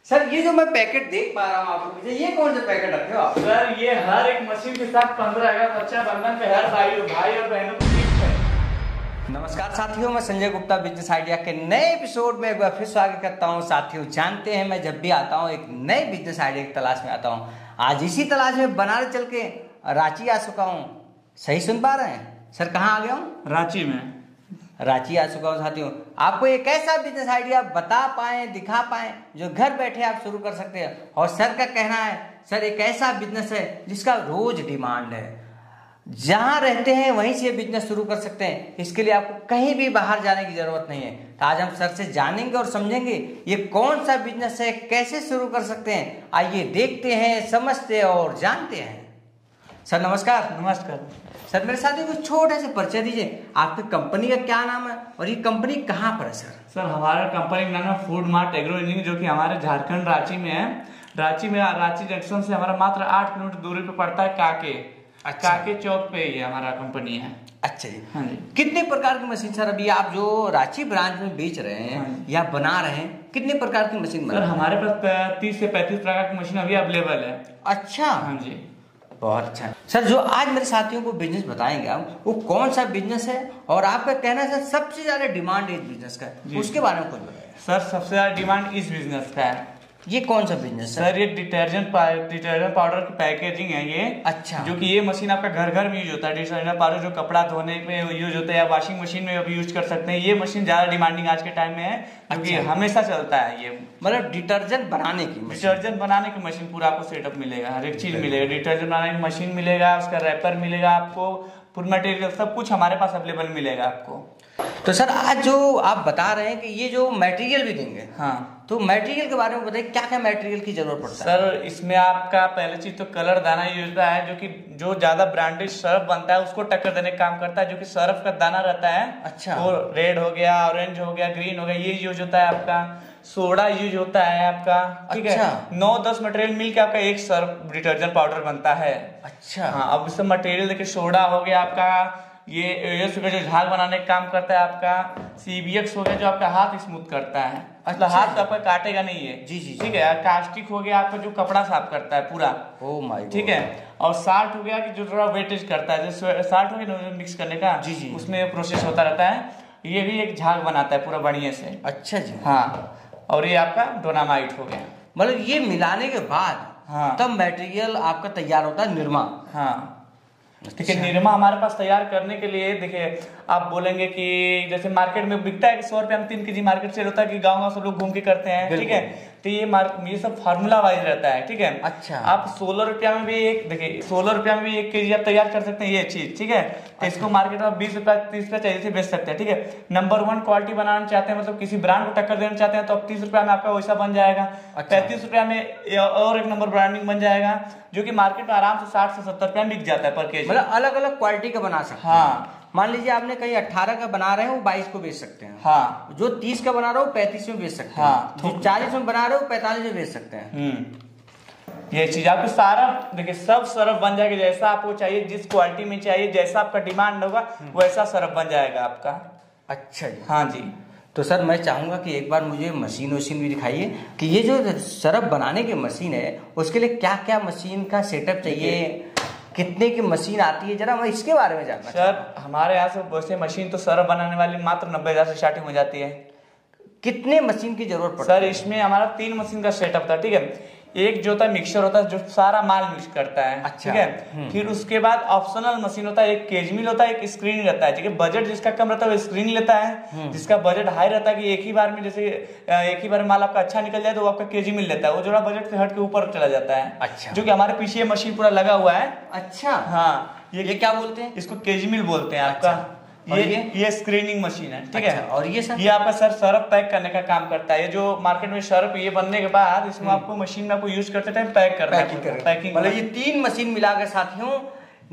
Sir ये जो मैं पैकेट देख पा रहा हूँ आपको पीछे, ये कौन से पैकेट रखे हो आप? सर ये हर एक मशीन के साथ 15 अगस्त रक्षाबंधन पे हर भाई और बहनों को गिफ्ट है। नमस्कार साथियों, मैं संजय गुप्ता बिजनेस आइडिया के नए एपिसोड में एक बार फिर स्वागत करता हूँ। साथियों जानते हैं मैं जब भी आता हूँ एक नए बिजनेस आइडिया की तलाश में आता हूँ। आज इसी तलाश में बनारस चल के रांची आ चुका हूँ। सही सुन पा रहे हैं सर? कहाँ आ गया हूँ? रांची में। रांची आ चुका हूँ साथियों। आपको एक ऐसा बिजनेस आइडिया बता पाए, दिखा पाए जो घर बैठे आप शुरू कर सकते हैं। और सर का कहना है सर एक ऐसा बिजनेस है जिसका रोज डिमांड है, जहां रहते हैं वहीं से बिजनेस शुरू कर सकते हैं। इसके लिए आपको कहीं भी बाहर जाने की जरूरत नहीं है। तो आज हम सर से जानेंगे और समझेंगे ये कौन सा बिजनेस है, कैसे शुरू कर सकते हैं। आइए देखते हैं, समझते हैं और जानते हैं। सर नमस्कार। नमस्कार सर, मेरे साथ कुछ छोटे से परिचय दीजिए। आपकी कंपनी का क्या नाम है और ये कंपनी कहाँ पर है सर? सर हमारा कंपनी का नाम है फूड मार्ट एग्रो इंजीनियरिंग, जो कि हमारे झारखंड रांची में है। रांची जंक्शन से हमारा मात्र 8 किलोमीटर दूरी पे पड़ता है। काके चौक पे ही हमारा कंपनी है। अच्छा जी। हाँ जी। कितने प्रकार की मशीन सर अभी आप जो रांची ब्रांच में बेच रहे हैं या बना रहे हैं, कितने प्रकार की मशीन सर हमारे पास 30 से 35 प्रकार की मशीन अभी अवेलेबल है। अच्छा। हाँ जी, बहुत अच्छा सर। जो आज मेरे साथियों को बिजनेस बताएंगे आप, वो कौन सा बिजनेस है और आपका कहना है सर सबसे ज्यादा डिमांड है इस बिजनेस का, उसके बारे में कुछ बताइए। सर सबसे ज्यादा डिमांड इस बिजनेस का है। ये कौन सा बिजनेस है सर? ये डिटर्जेंट पाउडर की पैकेजिंग है ये। अच्छा। जो कि ये मशीन आपका घर घर में यूज होता है। डिटर्जेंट पाउडर जो कपड़ा धोने पे यूज होता है या वॉशिंग मशीन में भी यूज कर सकते हैं। ये मशीन ज्यादा डिमांडिंग आज के टाइम में है, क्योंकि हमेशा चलता है ये। मतलब डिटर्जेंट बनाने की मशीन पूरा आपको सेटअप मिलेगा, हर एक चीज मिलेगा। डिटर्जेंट बनाने की मशीन मिलेगा, उसका रैपर मिलेगा, आपको फुल मटेरियल सब कुछ हमारे पास अवेलेबल मिलेगा आपको। तो सर आज जो आप बता रहे हैं कि ये जो मटेरियल भी देंगे, हाँ, तो मटेरियल के बारे में बताइए, क्या क्या मटेरियल की जरूरत पड़ता है? सर इसमें आपका पहले चीज तो कलर दाना यूज होता है, जो कि जो ज्यादा ब्रांडेड सर्फ बनता है उसको टक्कर देने का काम करता है। जो कि सर्फ का दाना रहता है, अच्छा, वो रेड हो गया, ऑरेंज हो गया, ग्रीन हो गया, ये यूज होता है आपका। सोडा यूज होता है आपका, ठीक है। 9-10 मटेरियल मिलकर आपका एक सर्फ डिटर्जेंट पाउडर बनता है। अच्छा। हाँ, अब इसमें मटेरियल देखिए, सोडा हो गया आपका, ये एएस जो झाग बनाने का काम करता है आपका। CBX हो गया जो आपका हाथ स्मूथ करता है, मतलब हाथ आपका काटेगा नहीं है। जी जी, ठीक है। कास्टिक हो गया आपका जो कपड़ा साफ करता है पूरा। ओ माय, ठीक है। और साल्ट हो गया कि जो थोड़ा वेटेज करता है, जो साल्ट हो गया मिक्स करने का, जी जी, उसमें प्रोसेस होता रहता है। ये भी एक झाग बनाता है पूरा बढ़िया से। अच्छा जी। हाँ, और ये आपका डोनामाइट हो गया। मतलब ये मिलाने के बाद हाँ तब मटेरियल आपका तैयार होता है, निरमा। हाँ, ठीक है। निरमा हमारे पास तैयार करने के लिए देखिए, आप बोलेंगे कि जैसे मार्केट में बिकता है कि 100 रुपया में 3 kg मार्केट सेल होता है, कि गाँव सब लोग घूम के करते हैं, ठीक है। तो ये सब फार्मूला वाइज रहता है, ठीक है। अच्छा। आप 16 रुपया में भी एक देखिए, 16 रुपया में भी 1 kg आप तैयार कर सकते हैं ये चीज, ठीक है। तो इसको मार्केट में 20 रुपया 30 रुपया चाहिए बेच सकते हैं, ठीक है। नंबर 1 क्वालिटी बनाना चाहते हैं, मतलब किसी ब्रांड को टक्कर देना चाहते हैं, तो 30 रुपया में आपका वैसा बन जाएगा। 35 रुपया में और एक नंबर ब्रांडिंग बन जाएगा, जो कि मार्केट में आराम से 60 से 70 रुपया बिक जाता है पर केजी। मतलब अलग अलग क्वालिटी का बना सकते हैं। हाँ, मान लीजिए आपने कहीं 18 का बना रहे हो, 22 को बेच सकते हैं। हाँ, जो 30 का बना रहे हो 35 में बेच सकते हैं। हाँ, जो 40 में बना रहे हो 45 में बेच सकते हैं। ये चीज आपको सारा देखिए, सब सरफ बन जाएगा जैसा आपको चाहिए, जिस क्वालिटी में चाहिए, जैसा आपका डिमांड होगा वैसा सरफ बन जाएगा आपका। अच्छा जी। हाँ जी। तो सर मैं चाहूंगा कि एक बार मुझे मशीन भी दिखाइए कि ये जो सरफ बनाने की मशीन है उसके लिए क्या क्या मशीन का सेटअप चाहिए, कितने की मशीन आती है, जरा मैं इसके बारे में जानना। सर हमारे यहाँ से वैसे मशीन तो सरफ बनाने वाली मात्र 90,000 से स्टार्टिंग हो जाती है। कितने मशीन की जरूरत पड़ती है? सर इसमें हमारा 3 मशीन का सेटअप था, ठीक है। एक जो होता है मिक्सर होता है, जो सारा माल मिक्स करता है, अच्छा, ठीक है। फिर उसके बाद ऑप्शनल मशीन होता है, एक केज मिल होता है, एक स्क्रीन रहता है, ठीक है। बजट जिसका कम रहता है वो स्क्रीन लेता है, जिसका बजट हाई रहता है कि एक ही बार में माल आपका अच्छा निकल जाए तो वो आपका केजी मिल लेता है, वो जो बजट से हट के ऊपर चला जाता है। अच्छा। जो कि हमारे पीछे ये मशीन पूरा लगा हुआ है। अच्छा। हाँ, ये क्या बोलते हैं? इसको केजी मिल बोलते हैं आपका। ये स्क्रीनिंग मशीन है, ठीक है। और ये सर? ये आपका सर सरफ पैक करने का काम करता है। ये जो मार्केट में सरफ ये बनने के बाद इसमें आपको मशीन में आपको यूज करते टाइम पैक करना है, पैकिंग। मतलब ये 3 मशीन मिला के साथियों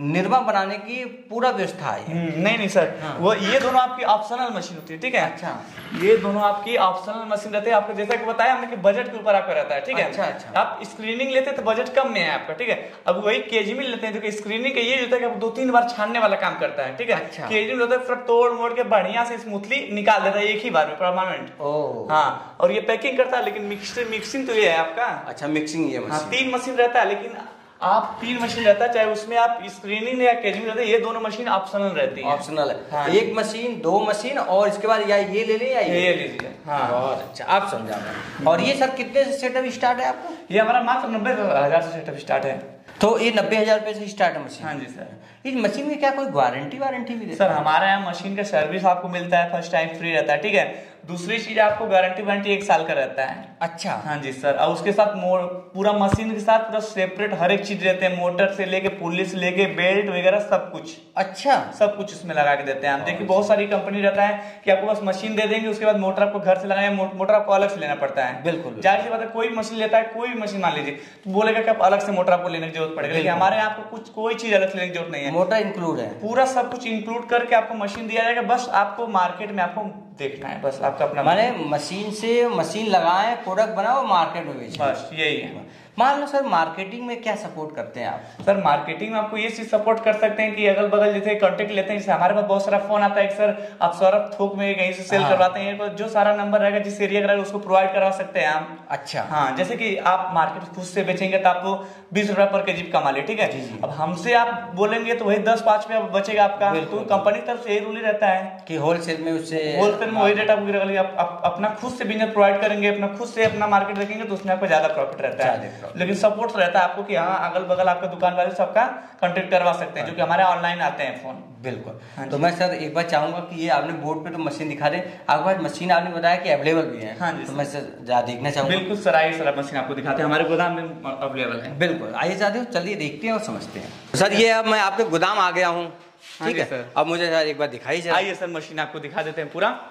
निरमा बनाने की पूरा व्यवस्था है। नहीं सर, हाँ। वो ये दोनों आपकी ऑप्शनल मशीन होती है, ठीक है। अच्छा, ये दोनों आपकी ऑप्शनल मशीन रहते हैं। आपको जैसा कि बताया हमने कि बजट के ऊपर आपका रहता है, ठीक है। अच्छा। आप स्क्रीनिंग लेते हैं तो बजट कम में है आपका, ठीक है। अब वही केजी में लेते हैं तो स्क्रीनिंग का ये होता है कि आप 2-3 बार छानने वाला काम करता है, ठीक है। अच्छा। केजी में होता है फिर तोड़ मोड़ के बढ़िया से स्मूथली निकाल देता है एक ही बार में परमानेंट। हाँ, और ये पैकिंग करता है, लेकिन मिक्सिंग तो ये है आपका। अच्छा, मिक्सिंग ये मशीन। हाँ, 3 मशीन रहता है, लेकिन आप 3 मशीन रहता है, चाहे उसमें आप स्क्रीनिंग या केजिंग रहते हैं, ये दोनों मशीन ऑप्शनल रहती है। ऑप्शनल है। हाँ, एक मशीन, 2 मशीन, और इसके बाद या ये ले ले या ये लीजिए। हाँ, बहुत अच्छा, आप समझा रहे। और ये सर कितने से सेटअप स्टार्ट है आपका? ये हमारा मात्र 90,000 से सेटअप स्टार्ट है। तो ये 90,000 रुपए से स्टार्ट है मशीन? हाँ जी सर। इस मशीन में क्या कोई वारंटी भी देता है? सर हमारे यहाँ मशीन का सर्विस आपको मिलता है, फर्स्ट टाइम फ्री रहता है, ठीक है। दूसरी चीज आपको गारंटी 1 साल का रहता है। अच्छा। हाँ जी सर, और उसके साथ पूरा मशीन के साथ पूरा सेपरेट हर एक चीज रहते हैं, मोटर से लेके पुल्ली से लेके बेल्ट वगैरह सब कुछ। अच्छा, सब कुछ इसमें लगा के देते हैं हम। देखिए बहुत सारी कंपनी रहता है कि आपको बस मशीन दे देंगे, उसके बाद मोटर आपको घर से लगाए, मोटर आपको अलग से लेना पड़ता है। बिल्कुल, जाहिर सी बात है, कोई मशीन लेता है, कोई भी मशीन मान लीजिए तो बोलेगा कि आप अलग से मोटर आपको लेने की जरूरत पड़ेगी, लेकिन हमारे यहाँ आपको कोई चीज अलग से लेने की जरूरत नहीं है। मोटर इंक्लूड है, पूरा सब कुछ इंक्लूड करके आपको मशीन दिया जाएगा। बस आपको मार्केट में आपको देखना है, बस आपका अपना माने मशीन से मशीन लगाए, प्रोडक्ट बनाओ, मार्केट में बेचो, बस यही है। मान लो सर मार्केटिंग में क्या सपोर्ट करते हैं आप? सर मार्केटिंग में आपको ये चीज सपोर्ट कर सकते हैं कि अगल बगल जैसे कांटेक्ट लेते हैं, जैसे हमारे पास बहुत सारा फोन आता है कि सर आप सौरभ थोक में कहीं से सेल करवाते हैं, जो सारा नंबर रहेगा जिस एरिया का रहेगा उसको प्रोवाइड करवा सकते हैं हम। अच्छा। हाँ, जैसे कि आप मार्केट खुद से बेचेंगे तो आपको 20 रुपया पर केजी कमा ले, ठीक है। अब हमसे आप बोलेंगे तो वही 10-5 रुपया बचेगा आपका। तो कंपनी की तरफ से यही रूल ही रहता है कि होलसेल में वही रेट आपको अपना खुद से बिजनेस प्रोवाइड करेंगे, अपना खुद से अपना मार्केट देखेंगे तो उसमें आपको ज्यादा प्रॉफिट रहता है, लेकिन सपोर्ट रहता है आपको कि हाँ अगल बगल आपका दुकान वाले सबका कांटेक्ट करवा सकते हैं, जो कि हमारे ऑनलाइन आते हैं फोन। बिल्कुल। हाँ, तो मैं सर एक बार चाहूंगा कि ये आपने बोर्ड पे तो मशीन दिखा रहे, आपके पास मशीन आपने बताया कि अवेलेबल भी है। हाँ जी, तो मैं सर जा देखना चाहूंगा। बिल्कुल सर, आइए सर मशीन आपको दिखाते हैं, हमारे गोदाम में अवेलेबल है। बिल्कुल, आइए साथियों, चलिए देखते हैं और समझते हैं। सर ये अब मैं आपके गोदाम आ गया हूँ, ठीक है सर। अब मुझे सर एक बार दिखाई जाए। आइए सर मशीन आपको दिखा देते हैं पूरा।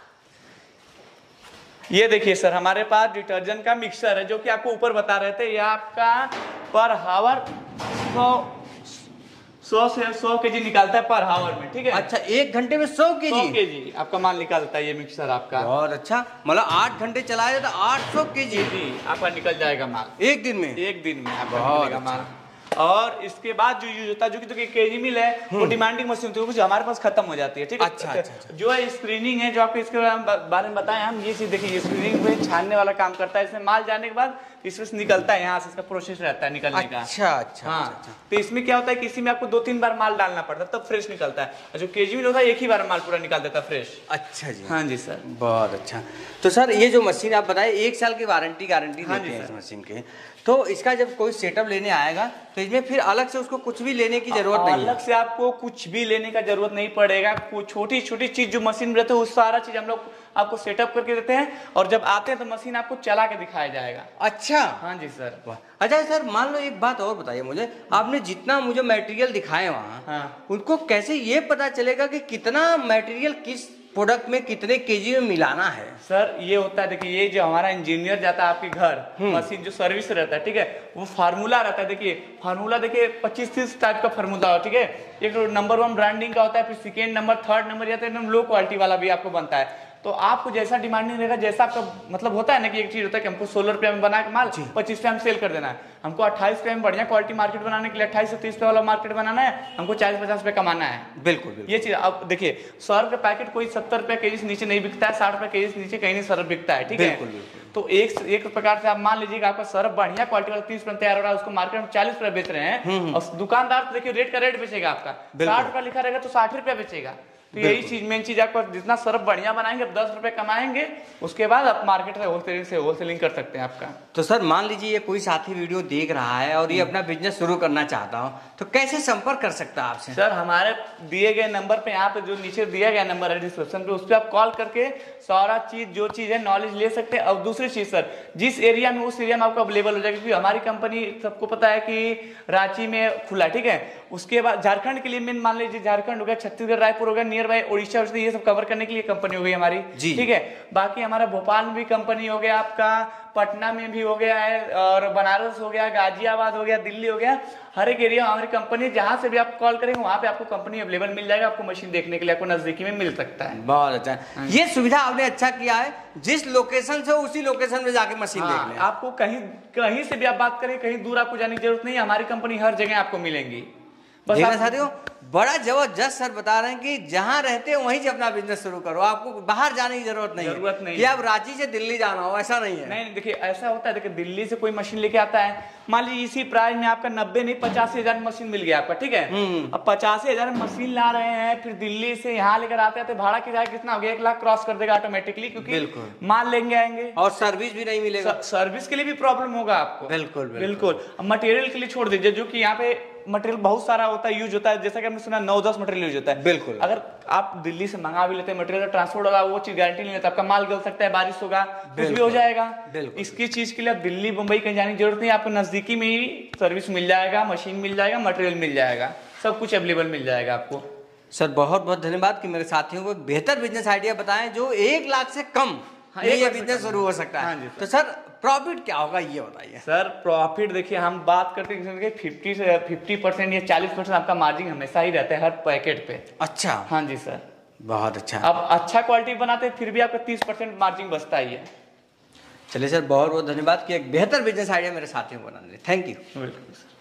ये देखिए सर, हमारे पास डिटर्जेंट का मिक्सर है, जो कि आपको ऊपर बता रहे थे, ये आपका पर हावर 100 केजी निकालता है पर हावर में, ठीक है। अच्छा, 1 घंटे में 100 केजी आपका माल निकालता है ये मिक्सर आपका। बहुत अच्छा, मतलब 8 घंटे चलाया तो 800 केजी आपका निकल जाएगा माल एक दिन में। एक दिन में आपका निकलेगा माल। और इसके बाद जो यूज होता है, जो कि तो केजी मिल है, वो डिमांडिंग मशीन होती है, जो हमारे पास खत्म हो जाती है, ठीक है। अच्छा। जो है स्क्रीनिंग है, जो आपको इसके बारे में बताएं हम, ये चीज देखिए, स्क्रीनिंग पे छानने वाला काम करता है। इसमें माल जाने के बाद इसमें से निकलता है, यहाँ से इसका प्रोसेस रहता है निकलने का। अच्छा। हाँ, तो इसमें क्या होता है कि इसी में आपको 2-3 बार माल डालना पड़ता है, तब फ्रेश निकलता है। जो केजी मिल होता है, एक ही बार माल पूरा निकाल देता है फ्रेश। अच्छा जी। हाँ जी सर, बहुत अच्छा। तो सर ये जो मशीन आप बताए 1 साल की गारंटी देते हैं इस मशीन के, तो इसका जब कोई सेटअप लेने आएगा तो इसमें फिर अलग से उसको कुछ भी लेने की जरूरत नहीं है? अलग से आपको कुछ भी लेने का जरूरत नहीं पड़ेगा। छोटी छोटी चीज जो मशीन में रहती है, वो सारा चीज हम लोग आपको सेटअप करके देते हैं, और जब आते हैं तो मशीन आपको चला के दिखाया जाएगा। अच्छा। हाँ जी सर। अच्छा सर, मान लो एक बात और बताइए मुझे, आपने जितना मुझे मटेरियल दिखाए वहाँ, हाँ, उनको कैसे ये पता चलेगा कि कितना मटेरियल किस प्रोडक्ट में कितने केजी में मिलाना है? सर ये होता है, देखिए, ये जो हमारा इंजीनियर जाता है आपके घर, मशीन जो सर्विस रहता है, ठीक है, वो फार्मूला रहता है। देखिए फार्मूला, देखिए 25-30 टाइप का फार्मूला हो, ठीक है। एक नंबर 1 ब्रांडिंग का होता है, फिर सेकेंड नंबर, थर्ड नंबर, या तो एकदम लो क्वालिटी वाला भी आपको बनता है। तो आपको जैसा डिमांडिंग रहेगा, जैसा आपका मतलब होता है ना कि एक चीज होता है कि हमको 16 रुपया में बना के माल 25 रुपया में सेल कर देना है, हमको 28 रुपया में बढ़िया क्वालिटी मार्केट बनाने के लिए 28 से 30 रुपया वाला मार्केट बनाना है, हमको 40-50 रुपया कमाना है। बिल्कुल। ये चीज अब देखिए, 100 रुपया पैकेट कोई 70 रुपया केजी से नीचे नहीं बिकता है, 60 रुपया केजी से नीचे कहीं नहीं सर्फ बिकता है, ठीक है। तो एक प्रकार से आप मान लीजिएगा, आपका सर्फ बढ़िया क्वालिटी वाला 30 रुपया तैयार हो रहा है, उसको मार्केट में 40 रुपया बेच रहे हैं, और दुकानदार तो देखिए रेट का रेट बेचेगा आपका, 60 रुपया लिखा रहेगा तो 60 रुपया बेचेगा। तो यही चीज, मेन चीज, आपको जितना सर्फ बढ़िया बनाएंगे, 10 रुपए कमाएंगे, उसके बाद आप मार्केट से होलसेलिंग कर सकते हैं आपका। तो सर मान लीजिए ये कोई साथी वीडियो देख रहा है और ये अपना बिजनेस शुरू करना चाहता हो, तो कैसे संपर्क कर सकता है आपसे? सर हमारे दिए गए नंबर पे, यहाँ पे जो नीचे दिया गया नंबर है डिस्क्रिप्शन पे, उस पर आप कॉल करके सारा चीज, जो चीज है, नॉलेज ले सकते हैं। और दूसरी चीज सर, जिस एरिया में, उस एरिया में आपको अवेलेबल हो जाएगा, क्योंकि हमारी कंपनी सबको पता है कि रांची में खुला, ठीक है। उसके बाद झारखंड के लिए मेन मान लीजिए, झारखंड हो गया, छत्तीसगढ़, रायपुर हो गया, नियर बाय उड़ीसा ये सब कवर करने के लिए कंपनी हो गई हमारी, ठीक है। बाकी हमारा भोपाल में भी कंपनी हो गया, आपका पटना में भी हो गया है, और बनारस हो गया, गाजियाबाद हो गया, दिल्ली हो गया, हर एक एरिया हमारी कंपनी, जहां से भी आप कॉल करेंगे वहां पे आपको कंपनी अवेलेबल मिल जाएगा, आपको मशीन देखने के लिए आपको नजदीकी में मिल सकता है। बहुत अच्छा, ये सुविधा आपने अच्छा किया है, जिस लोकेशन से उसी लोकेशन में जाके मशीन देख लें। आपको कहीं से भी आप बात करें, कहीं दूर आपको जाने की जरूरत नहीं है, हमारी कंपनी हर जगह आपको मिलेंगी। साथियों बड़ा जबरदस्त सर बता रहे हैं कि जहां रहते हो वहीं से अपना बिजनेस शुरू करो, आपको बाहर जाने की जरूरत नहीं कि आप रांची से दिल्ली जाना हो, ऐसा नहीं है। नहीं, देखिए ऐसा होता है, देखिए दिल्ली से कोई मशीन लेके आता है, मान लीजिए इसी प्राइस में आपका 90 नहीं 85,000 मशीन मिल गया आपका, ठीक है। अब 85,000 मशीन ला रहे हैं, फिर दिल्ली से यहाँ लेकर आते हैं तो भाड़ा किराया कितना हो गया, 1 लाख क्रॉस कर देगा ऑटोमेटिकली, क्योंकि माल लेंगे आएंगे और सर्विस भी नहीं मिलेगा, सर्विस के लिए भी प्रॉब्लम होगा आपको। बिल्कुल। अब मटेरियल के लिए छोड़ दीजिए, जो कि यहाँ पे मटेरियल बहुत सारा होता है, यूज होता है, जैसा कि हमने सुना 9-10 मटेरियल यूज होता है। बिल्कुल। अगर आप दिल्ली से मंगा भी लेते हैं मटेरियल, ट्रांसपोर्ट होगा, वो चीज गारंटी नहीं होता, आपका माल गल सकता है, बारिश होगा, कुछ भी हो जाएगा। इसकी चीज के लिए आप दिल्ली मुंबई कहीं जाने की जरूरत नहीं, आपको नजदीकी में ही सर्विस मिल जाएगा, मशीन मिल जाएगा, मटेरियल मिल जाएगा, सब कुछ अवेलेबल मिल जाएगा आपको। सर बहुत बहुत धन्यवाद कि मेरे साथियों को बेहतर बिजनेस आइडिया बताएं, जो 1 लाख से कम ये बिजनेस शुरू हो सकता है। तो सर प्रॉफिट क्या होगा ये बताइए। सर प्रॉफिट देखिए, हम बात करते हैं 50% या 40% आपका मार्जिन हमेशा ही रहता है हर पैकेट पे। अच्छा। हाँ जी सर, बहुत अच्छा। अब अच्छा क्वालिटी बनाते हैं फिर भी आपका 30% मार्जिन बचता ही है। चलिए सर, बहुत बहुत धन्यवाद कि एक बेहतर बिजनेस आइडिया मेरे साथियों को बनाने। Thank you. Welcome sir.